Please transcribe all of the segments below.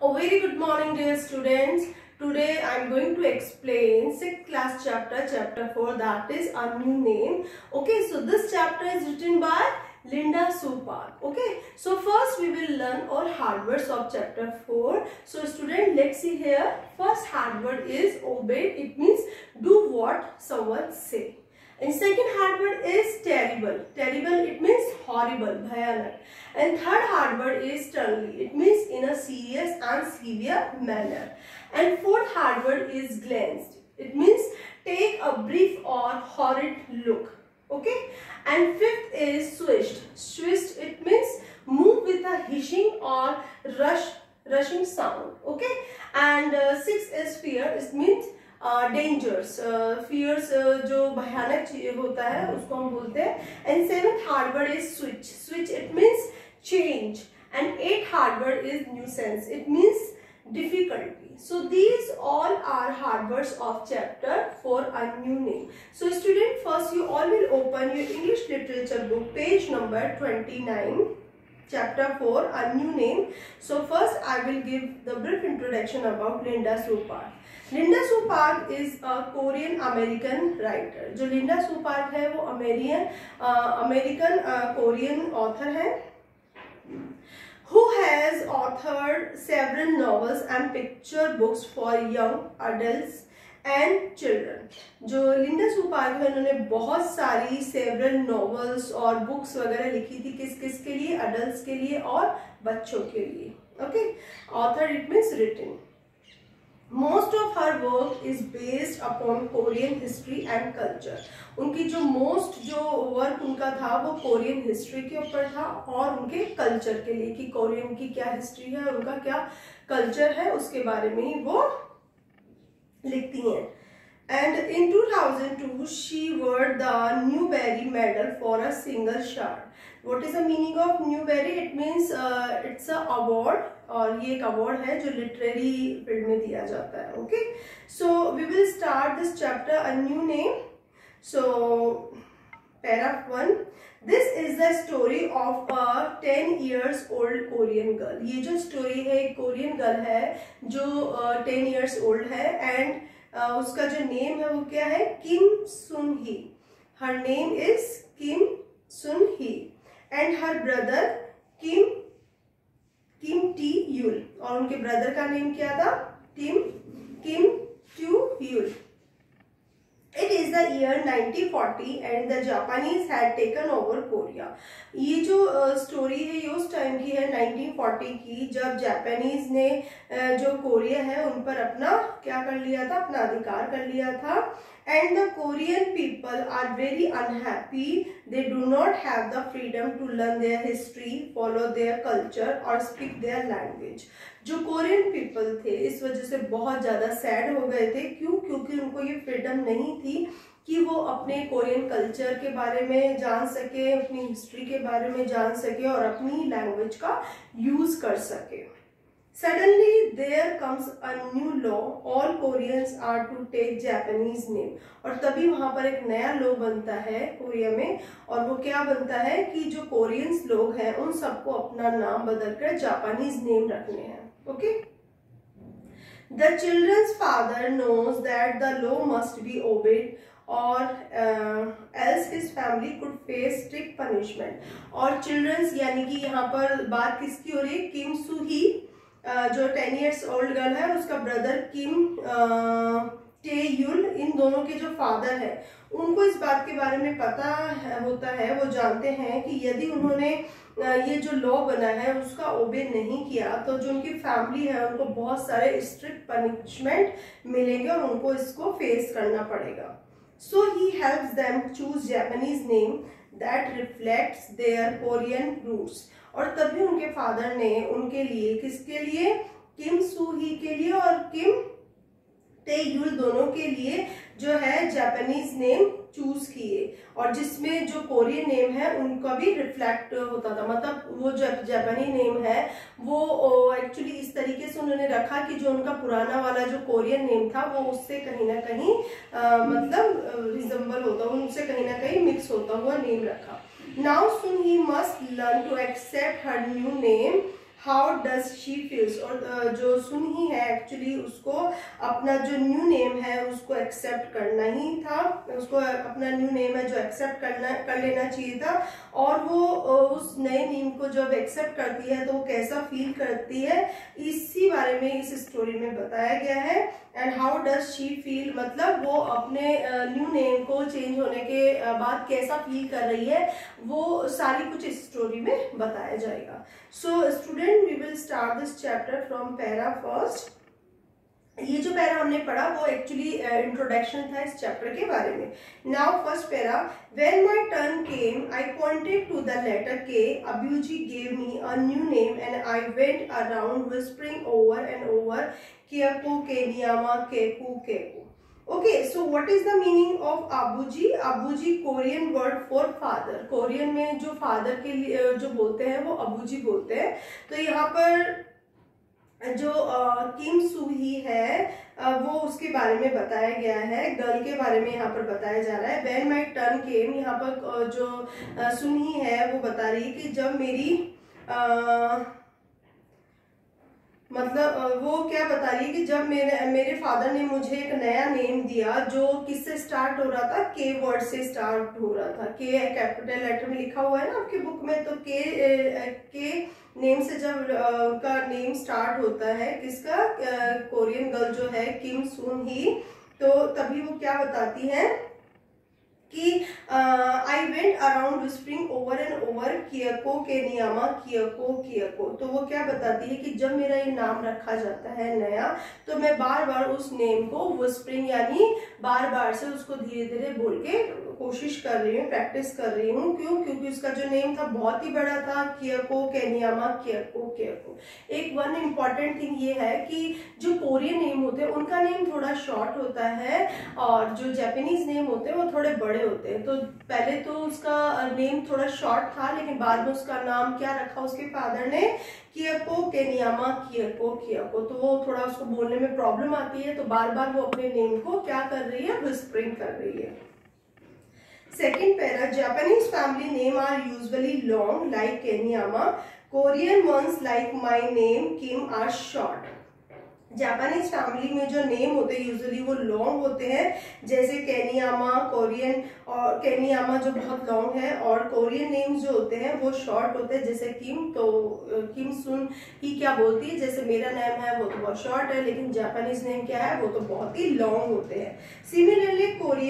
A very good morning, dear students. Today I am going to explain 6th class chapter 4, that is a new name. Okay, so this chapter is written by Linda Sue Park. Okay, so first we will learn all hard words of chapter 4. So student, let's see here. First hard word is obey. It means do what someone say. And second hard word is terrible. Terrible, it means horrible, bhayanak. And third hard word is sternly. It means in a serious and severe manner. And fourth hard word is glanced. It means take a brief or horrid look. Okay. And fifth is swished. Swished, it means move with a hissing or rushing sound. Okay. And sixth is fear. It means dangers fears जो भयानक होता है उसको हम बोलते हैं. And seventh hard word is switch. Switch it means change. And eight hard word is nuisance. It means difficulty. So these all are hard words of chapter for a new name. So student, first you all will open your English literature book, page number 29, chapter 4, a new name. So first I will give the brief introduction about Linda Sue Park. Linda Sue Park is a Korean American writer. जो Linda Sue Park है वो American Korean author है, who has authored several novels and picture books for young adults and children. जो लिंडा सू park है उन्होंने बहुत सारी several novels और बुक्स वगैरह लिखी थी. किस के लिए? अडल्ट्स के लिए और बच्चों के लिए. Okay, author it means written. Most of her work is based upon Korean history and culture. उनकी जो वर्क उनका था वो कोरियन हिस्ट्री के ऊपर था और उनके कल्चर के लिए कि कोरियन की क्या हिस्ट्री है, उनका क्या कल्चर है, उसके बारे में ही वो लिखती हैं. And in 2002 she won the Newbery Medal for a single shot. What is the meaning of Newbery? It means it's a award, और ये एक अवार्ड है जो लिटरेरी फील्ड में दिया जाता है. Okay, so we will start this chapter a new name. So paragraph 1. This is the story of a 10 years old Korean girl. ये जो स्टोरी है एक कोरियन गर्ल है जो 10 years old है. एंड उसका जो नेम है वो क्या है? Kim Sun Hee. Her name is Kim Sun Hee. And her brother Kim Tae Yul. और उनके ब्रदर का नेम क्या था? Kim Tu Yul. It is the year 1940 and the Japanese had taken over Korea. ये जो story है ये उस टाइम की है 1940 की, जब जापानीज ने जो कोरिया है उन पर अपना क्या कर लिया था? अपना अधिकार कर लिया था. And the Korean people are very unhappy. They do not have the freedom to learn their history, follow their culture or speak their language. जो कोरियन पीपल थे इस वजह से बहुत ज़्यादा सैड हो गए थे. क्यों? क्योंकि उनको ये फ्रीडम नहीं थी कि वो अपने कोरियन कल्चर के बारे में जान सके, अपनी हिस्ट्री के बारे में जान सके और अपनी लैंग्वेज का यूज़ कर सके. Suddenly there comes a new law. All Koreans are to take Japanese name. और तभी वहाँ पर एक नया लॉ बनता है कोरिया में, और वो क्या बनता है कि जो कोरियंस लोग हैं उन सबको अपना नाम बदलकर जापानीज नेम रखने हैं. Okay. The children's father knows that the law must be obeyed or else his family could face strict punishment. और children's यानी कि यहाँ पर बात किसकी हो रही है? किम सू ही जो 10 years old गर्ल है, उसका ब्रदर किम टे यूल, इन दोनों के जो फादर है उनको इस बात के बारे में पता होता है. वो जानते हैं कि यदि उन्होंने ये जो लॉ बना है उसका ओबे नहीं किया तो जो उनकी फैमिली है उनको बहुत सारे स्ट्रिक्ट पनिशमेंट मिलेंगे और उनको इसको फेस करना पड़ेगा. So he helps them choose Japanese name that reflects their Korean roots. और तभी उनके फादर ने उनके लिए, किसके लिए? किम सू ही के लिए और किम टे यूल दोनों के लिए जो है जापानीज नेम चूज किए, और जिसमें जो कोरियन नेम है उनका भी रिफ्लेक्ट होता था. मतलब वो जो जापानी नेम है वो एक्चुअली इस तरीके से उन्होंने रखा कि जो उनका पुराना वाला जो कोरियन नेम था वो उससे कहीं ना कहीं मतलब रिजेंबल होता, उनसे कहीं ना कहीं मिक्स होता हुआ नेम रखा. Now soon he must learn to accept her new name. How does she feels, और जो सुन ही है एक्चुअली उसको अपना जो न्यू नेम है उसको एक्सेप्ट करना ही था, उसको अपना न्यू नेम है जो एक्सेप्ट कर लेना चाहिए था, और वो उस नए नेम को जब एक्सेप्ट करती है तो वो कैसा फील करती है, इसी बारे में इस स्टोरी में बताया गया है। And how does she feel मतलब वो अपने न्यू नेम को चेंज होने के बाद कैसा फील कर रही है, वो सारी कुछ इस स्टोरी में बताया जाएगा। So student, we will start this chapter from para first. ये जो पैरा हमने पढ़ा वो एक्चुअली इंट्रोडक्शन था इस चैप्टर के बारे में। Now first para, when my turn came I pointed to the letter K, Abuji gave me a new name and I went around whispering over and over, Keoko Kaneyama Keoko Keoko. Okay, so what is the meaning of abuji? Abuji Korean word for father, Korean में जो father के लिए जो बोलते हैं वो अबूजी बोलते हैं। तो यहाँ पर जो किम सू ही है वो उसके बारे में बताया गया है, गर्ल के बारे में यहाँ पर बताया जा रहा है। व्हेन माय टर्न केम, यहाँ पर जो सुन ही है वो बता रही है कि जब मेरी मतलब वो क्या बता रही है कि जब मेरे फादर ने मुझे एक नया नेम दिया जो किससे स्टार्ट हो रहा था, के वर्ड से स्टार्ट हो रहा था। के कैपिटल लेटर में लिखा हुआ है ना आपकी बुक में, तो के नेम से जब उनका नेम स्टार्ट होता है किसका, कोरियन गर्ल जो है किम सून ही, तो तभी वो क्या बताती है कि I went around whispering over and over Keoko Kaneyama Keoko Keoko. तो वो क्या बताती है कि जब मेरा ये नाम रखा जाता है नया, तो मैं बार बार उस नेम को विस्परिंग यानी बार बार से उसको धीरे धीरे बोल के कोशिश कर रही हूँ, प्रैक्टिस कर रही हूँ। क्यों? क्योंकि उसका जो नेम था बहुत ही बड़ा था, कियको केनियामा कियको कियको। एक वन इम्पॉर्टेंट थिंग ये है कि जो कोरियन नेम होते हैं उनका नेम थोड़ा शॉर्ट होता है, और जो जापानीज नेम होते हैं वो थोड़े बड़े होते हैं। तो पहले तो उसका नेम थोड़ा शॉर्ट था, लेकिन बाद में उसका नाम क्या रखा उसके फादर ने, कियको केनियामा कियको कियको। तो वो थोड़ा उसको बोलने में प्रॉब्लम आती है, तो बार बार वो अपने नेम को क्या कर रही है, विस्परिंग कर रही है। Second para, Japanese family name are usually long like Kenyama. Korean ones like my name Kim are short. Japanese family में जो नेम होते हैं यूजुअली वो लॉन्ग होते हैं, जैसे केनियामा कोरियन, और केनियामा जो बहुत लॉन्ग है, और कोरियन नेम्स जो होते हैं वो शॉर्ट होते हैं, जैसे किम। तो किम सुन ही क्या बोलती है, जैसे मेरा नेम है वो तो बहुत शॉर्ट है, लेकिन जापानीज नेम क्या है वो तो बहुत ही लॉन्ग होते हैं। Similarly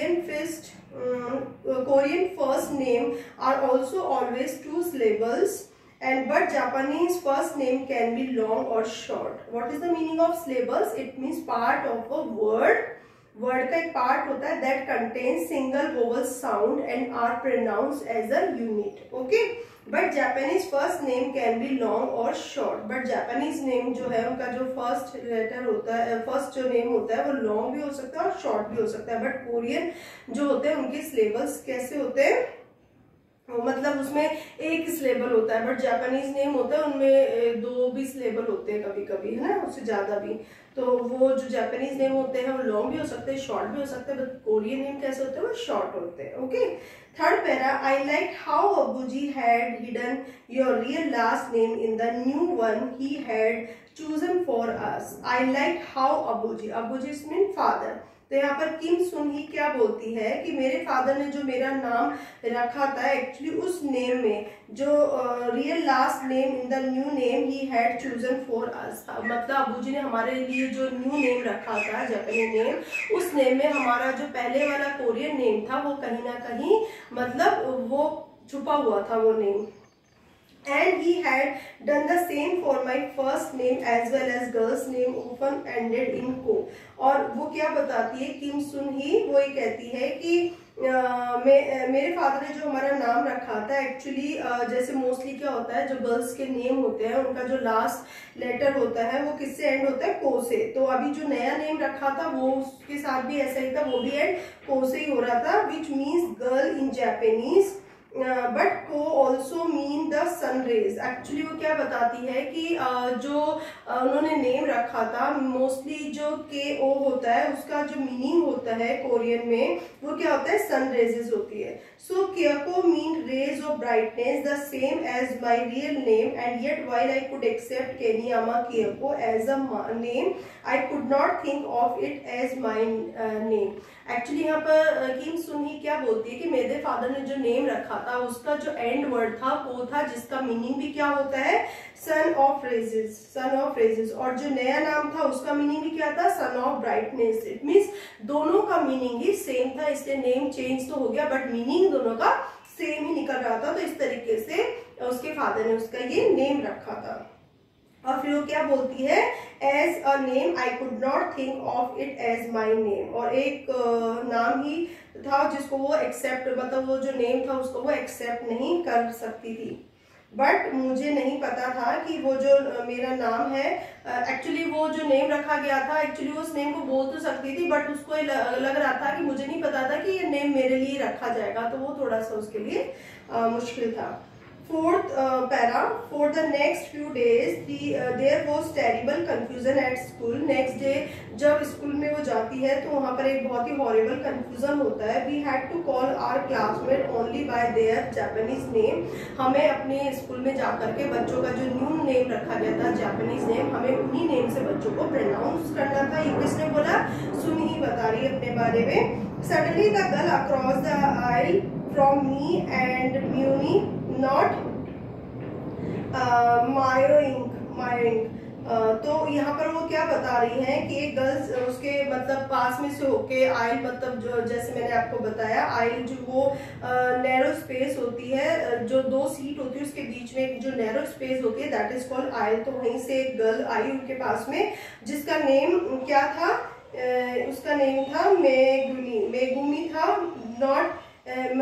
Korean first name are also always 2 syllables. And but Japanese first name can be long or short. What is the meaning of syllables? It means part of a word. Word का एक part होता है that contains single vowel sound and are pronounced as a unit. Okay? But Japanese first name can be long or short. But Japanese name जो है उनका जो first letter होता है, first जो name होता है वो long भी हो सकता है और short भी हो सकता है। But Korean जो होते हैं उनके syllables कैसे होते हैं, मतलब उसमें एक सिलेबल होता है, बट जापानीज नेम होता है उनमें 2 भी सिलेबल होते हैं कभी कभी, है ना, उससे ज्यादा भी। तो वो जो जापानीज नेम होते हैं वो लॉन्ग भी हो सकते हैं, शॉर्ट भी हो सकते हैं, बट कोरियन नेम कैसे होते हैं वो शॉर्ट होते हैं। Okay, third para, I like how Abuji had hidden your real last name in the new one he had chosen for us. I like how Abuji, Abuji mean father. तो यहाँ पर किम Sun ही क्या बोलती है कि मेरे फादर ने जो मेरा नाम रखा था एक्चुअली उस नेम में जो real last name in the new name he had chosen for us था, मतलब अबूजी ने हमारे लिए जो न्यू नेम रखा था जापानी नेम, उस नेम में हमारा जो पहले वाला कोरियन नेम था वो कहीं ना कहीं मतलब वो छुपा हुआ था वो name. And he had done the same for my first name as well as girl's name often ended in ko. और वो क्या बताती है किम सुन ही, वो ये कहती है कि मेरे फादर ने जो हमारा नाम रखा था एक्चुअली जैसे मोस्टली क्या होता है जो गर्ल्स के नेम होते हैं उनका जो लास्ट लेटर होता है वो किससे एंड होता है, को से। तो अभी जो नया नेम रखा था वो उसके साथ भी ऐसा ही था, वो भी एंड को से ही हो रहा था, which means girl in Japanese. But ko also mean the sun rays. Actually वो क्या बताती है कि जो उन्होंने नेम रखा था, मोस्टली जो KO होता है उसका जो मीनिंग होता है कोरियन में वो क्या होता है, सन रेजेस होती है। So Keoko mean ray of brightness the same as my real name and yet while I could accept Kaneyama Keoko as a name I could not think of it as my name. Actually यहाँ पर किम Sun ही क्या बोलती है कि मेरे father ने जो name रखा था उसका जो एंड वर्ड था वो था जिसका मीनिंग भी क्या होता है, sun of rays, sun of rays. और जो नया नाम था उसका मीनिंग भी क्या था, sun of brightness. It means दोनों का मीनिंग ही सेम था, इसलिए नेम चेंज तो हो गया बट मीनिंग दोनों का सेम ही निकल रहा था। तो इस तरीके से उसके फादर ने उसका ये नेम रखा था। और फिर वो क्या बोलती है, as a name I could not think of it as my name. और एक नाम ही था जिसको वो एक्सेप्ट, मतलब वो जो नेम था उसको वो एक्सेप्ट नहीं कर सकती थी। बट मुझे नहीं पता था कि वो जो मेरा नाम है, एक्चुअली वो जो नेम रखा गया था, एक्चुअली उस नेम को बोल तो सकती थी बट उसको लग रहा था कि मुझे नहीं पता था कि ये नेम मेरे लिए रखा जाएगा, तो वो थोड़ा सा उसके लिए मुश्किल था। Fourth para, for the next few days there was terrible confusion at school. Next day जब स्कूल में वो जाती है तो वहाँ पर एक बहुत ही horrible confusion होता है। We had to call our classmate only by their Japanese name. हमें अपने स्कूल में जाकर के बच्चों का जो न्यू नेम रखा गया था, Japanese नेम, हमें उन्हीं नेम से बच्चों को प्रोनाउंस करना था। ये किसने बोला, सुन ही बता रही है अपने बारे में। Suddenly the girl across the aisle from me and Muni not मायोइंग। तो यहाँ पर वो क्या बता रही हैं कि एक गर्ल्स उसके मतलब पास में से होके आइल, मतलब जो जैसे मैंने आपको बताया आइल जो वो नैरो स्पेस होती है, जो दो सीट होती है उसके बीच में जो नैरो स्पेस होती है दैट इज कॉल्ड आइल। तो वहीं से एक गर्ल आई उनके पास में जिसका नेम क्या था, उसका नेम था मेगुमी था, नॉट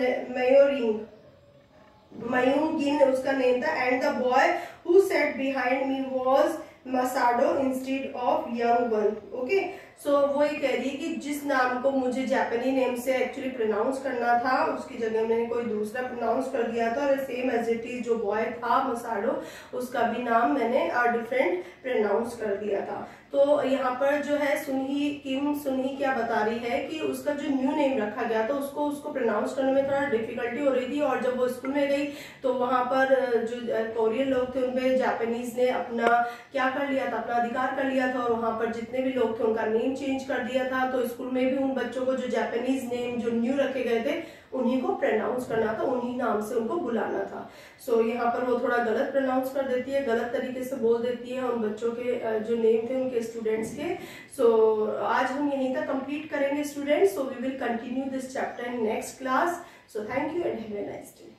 मयूंगिन उसका नेम था। And the boy who set behind me was Masado instead of Young Won. Okay, so वो ये कह रही है कि जिस नाम को मुझे जापानी नेम से एक्चुअली प्रोनाउंस करना था उसकी जगह मैंने कोई दूसरा प्रोनाउंस कर दिया था, और सेम एज इट इज जो बॉय था मसाडो उसका भी नाम मैंने डिफरेंट प्रोनाउंस कर दिया था। तो यहाँ पर जो है किम सुनही क्या बता रही है कि उसका जो न्यू नेम रखा गया था उसको प्रोनाउंस करने में थोड़ा डिफिकल्टी हो रही थी, और जब वो स्कूल में गई तो वहां पर जो कोरियन लोग थे उनपे जापानीज ने अपना क्या कर लिया था, अपना अधिकार कर लिया था, और वहां पर जितने भी लोग थे उनका नेम चेंज कर दिया था। तो स्कूल में भी उन बच्चों को जो जापानीज नेम जो न्यू रखे गए थे उन्हीं को प्रोनाउंस करना था, उन्हीं नाम से उनको बुलाना था। सो यहाँ पर वो थोड़ा गलत प्रोनाउंस कर देती है, गलत तरीके से बोल देती है उन बच्चों के जो नेम थे उनके स्टूडेंट्स के। सो आज हम यहीं तक कंप्लीट करेंगे students. So we will continue this chapter in next class. So thank you and have a nice day.